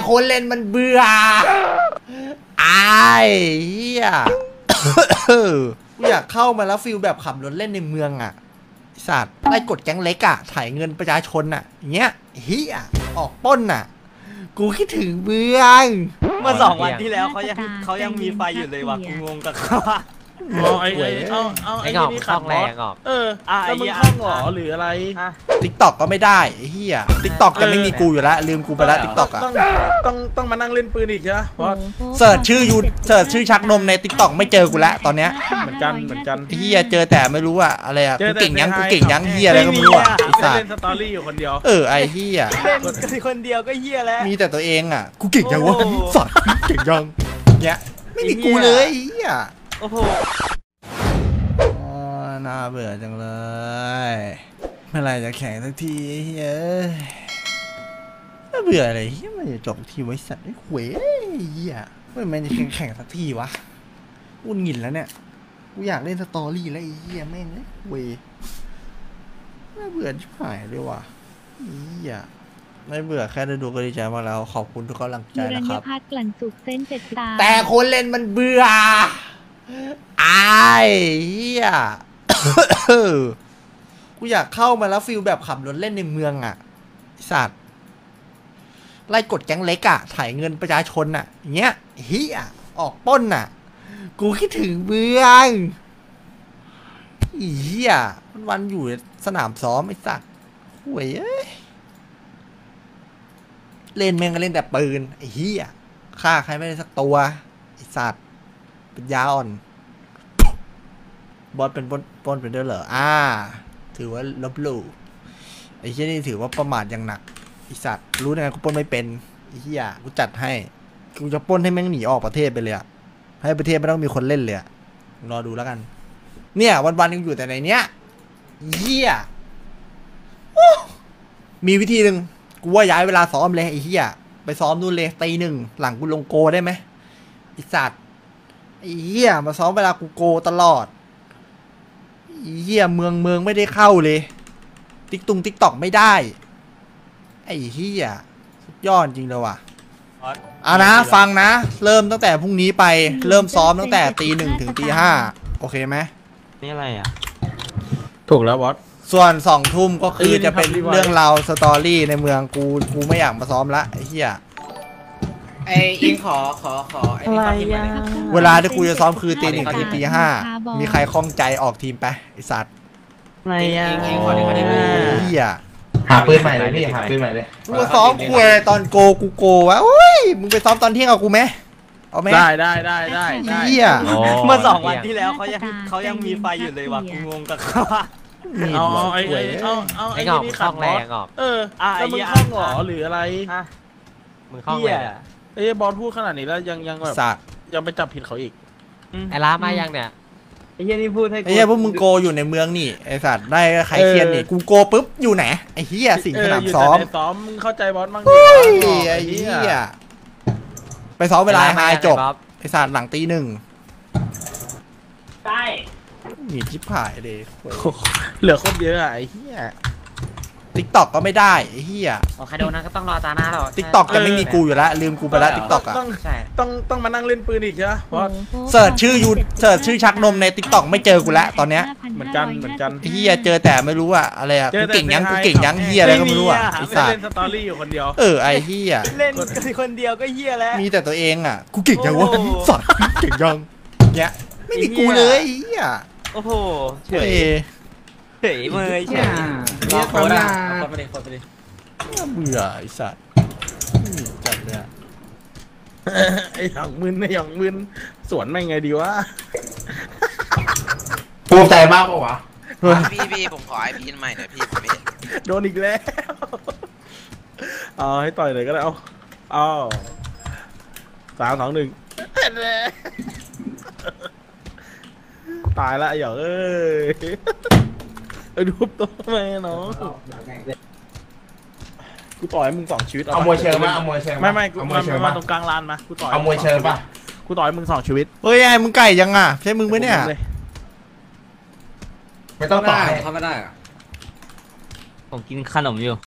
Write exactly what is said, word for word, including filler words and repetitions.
คนเล่นมันเบื่อไอ้เหี้ยกูอยากเข้ามาแล้วฟิลแบบขับรถเล่นในเมืองอ่ะสัตว์ไล่กดแก๊งเล็กอ่ะถ่ายเงินประชาชนอ่ะอย่างเงี้ยเฮียออกป้นอ่ะกูคิดถึงเมืองเมื่อสองวันที่แล้วเขายังเขายังมีไฟอยู่เลยว่ะกูงงกับเขาเอาไอ้เอาเอาไอ้นี่ขับแรงออกเออแล้วมึงข้างหรอหรืออะไรติ๊กต็อกก็ไม่ได้ไอ้เหี้ยติ๊กต็อกจะไม่มีกูอยู่แล้วลืมกูไปแล้วติ๊กต็อกอะต้องต้องต้องมานั่งเล่นปืนอีกใช่ไหมเพราะเสิร์ชชื่อยูเสิร์ชชื่อชักนมในติ๊กต็อกไม่เจอกูแล้วตอนเนี้ยเหมือนกันเหมือนกันเหี้ยเจอแต่ไม่รู้อะอะไรอะกูเก่งยังกูเก่งยังเหี้ยอะไรก็ไม่รู้อะไอ้สัสเล่นสตอรี่อยู่คนเดียวเออไอ้เหี้ยเล่นคนเดียวก็เหี้ยแล้วมีแต่ตัวเองอะกูเก่งยังวะสัตว์เก่งยังเนี้ยไม่มีกูเลยเหี้ยโอ้โหน่าเบื่อจังเลยเมื่อไรจะแข่งสักทีเฮ้ยน่าเบื่ออะไรเฮ้ยมันจะจบทีไว้สัตว์ไอ้ขวยเหี้ยเมื่อมันจะแข่งแข่งสักทีวะอุ่นหงินแล้วเนี่ยกูอยากเล่นสตอรี่แล้วไอ้เหี้ยแม่งไอ้ขวยน่าเบื่อชิบหายเลยว่ะเหี้ยไม่เบื่อแค่ได้ดูก็ดีใจมากแล้วขอบคุณทุกกำลังใจนะครับแต่คนเล่นมันเบื่อไอ้เหี้ยกูอยากเข้ามาแล้วฟิลแบบขับรถเล่นในเมืองอ่ะสัตว์ไล่กดแก๊งเล็กอ่ะถ่ายเงินประชาชนอ่ะอย่างเงี้ยเฮียออกป้นอ่ะกูคิดถึงเมืองเฮียวันวันอยู่สนามซ้อมไอ้สัตว์ห่วยเอ้ยเล่นแม่งก็เล่นแต่ปืนไอ้เฮียฆ่าใครไม่ได้สักตัวไอ้สัตว์เป็นยาอ่อนบอสเป็นปนปนเป็นด้วยเหรออ่าถือว่าลบหลู่ไอ้เหี้ยนี่ถือว่าประมาทอย่างหนักไอ้สัตว์รู้ยังไงกูปนไม่เป็นไอ้เหี้ยกูจัดให้กูจะปนให้แม่งหนีออกประเทศไปเลยอะให้ประเทศไม่ต้องมีคนเล่นเลยอะรอดูแล้วกันเนี่ยวันๆยังอยู่แต่ในเนี้ยเหี้ยมีวิธีหนึ่งกูว่าย้ายเวลาซ้อมเลยไอ้เหี้ยไปซ้อมนู่นเลยตีหนึ่งหลังกูลงโกได้ไหมไอ้สัตว์ไอ้เหี้ยมาซ้อมเวลากูโกตลอดเหี้ยเมืองเมืองไม่ได้เข้าเลยติ๊กตุงติ๊กตอกไม่ได้ไอ้เหี้ยสุดยอดจริงเลยว่ะอ่ะนะฟังนะเริ่มตั้งแต่พรุ่งนี้ไปเริ่มซ้อมตั้งแต่ตีหนึ่งถึงตีห้าโอเคไหมนี่อะไรอ่ะถูกแล้วบอสส่วนสองทุ่มก็คือจะเป็นเรื่องราวสตอรี่ในเมืองกูกูไม่อยากมาซ้อมละไอ้เหี้ยไอ้อิงขอขอขอไอ้นี่ความทีมหน่อยเวลาที่กูจะซ้อมคือตีหนึ่งถึงตีห้ามีใครคล่องใจออกทีมไปไอสัตว์อะไรอ่ะอิงขอทีมความทีมเฮียหาปืนใหม่เลยพี่หาปืนใหม่เลยกูซ้อมคุยตอนโกกูโกวะโอ้ยมึงไปซ้อมตอนเที่ยงเอากูไหมเอาไหมได้ได้ได้ได้เฮียเมื่อสองวันที่แล้วเขายังเขายังมีไฟอยู่เลยว่ะกูงงกับเขาเอาไอ้เอาเอาไอ้นี่ขับแรงออกเออแล้วมึงข้างหรอหรืออะไรมึงข้างเลยเอ้บอลพูดขนาดนี้แล้วยังยังแบบยังไปจับผิดเขาอีกไอ้ล้ามายังเนี่ยไอ้เหี้ยนี่พูดให้ไอ้เหี้ยพวกมึงโกอยู่ในเมืองนี่ไอ้สัตว์ได้ใครเคียนนี่กูโกปุ๊บอยู่ไหนไอ้เหี้ยสิ่งสนามซ้อมซ้อมมึงเข้าใจบอลมั้งไอ้เหี้ยไปซ้อมเวลาไฮจบไอ้สัตว์หลังตีหนึ่งใช่มีชิบหายเลยเหลือคนเยอะไอ้เหี้ยติ๊กต็อกก็ไม่ได้ไอ้เหี้ยโอเคโดนนะก็ต้องรอตาหน้าหรอติ๊กต็อกจะไม่มีกูอยู่แล้วลืมกูไปแล้วติ๊กต็อกอะต้องต้องต้องมานั่งเล่นปืนอีกใช่ไหมเพราะเสิร์ชชื่อยูเสิร์ชชื่อชักนมในติ๊กต็อกไม่เจอกูแล้วตอนเนี้ยเหมือนกันเหมือนกันเฮียเจอแต่ไม่รู้อะอะไรอะกูเก่งยังกูเก่งยังเฮียอะไรก็ไม่รู้อะไอ้สัตว์เล่นสตอรี่อยู่คนเดียวเออไอ้เฮียเล่นคนเดียวก็เฮียแล้วมีแต่ตัวเองอะกูเก่งยังวะสัตว์เก่งยังเนี้ยไม่มีกูเลยเฮียโอ้โหเฉยเฉยเมยเฉยรอโคตรอ่ะโคตรไปดิโคตรไปดิเบื่อไอ้สัตว์จัดเลยไอ้หยองมึนไอ้หยองมึนสวนไม่ไงดีวะภูมิใจมากปะวะพี่พี่ผมขอไอพีนใหม่หน่อยพี่ผมไม่เห็นโดนอีกแล้วเอาให้ต่อยเลยก็ได้เอาเอาสามสองหนึ่งตายละไอ้หยองเอ้ยไอ้ดูตัวแม่เนาะกูต่อยมึงสองชีวิตเอามวยเชิงมาเอามวยเชิงไม่ไม่กูมาตรงกลางลานมากูต่อยเอามวยเชิงป่ะกูต่อยมึงสองชีวิตเฮ้ยไอ้มึงไก่ยังอ่ะใช่มึงไหมเนี่ยไม่ต้องต่อยเขาไม่ได้อะผมกินขนมอยู่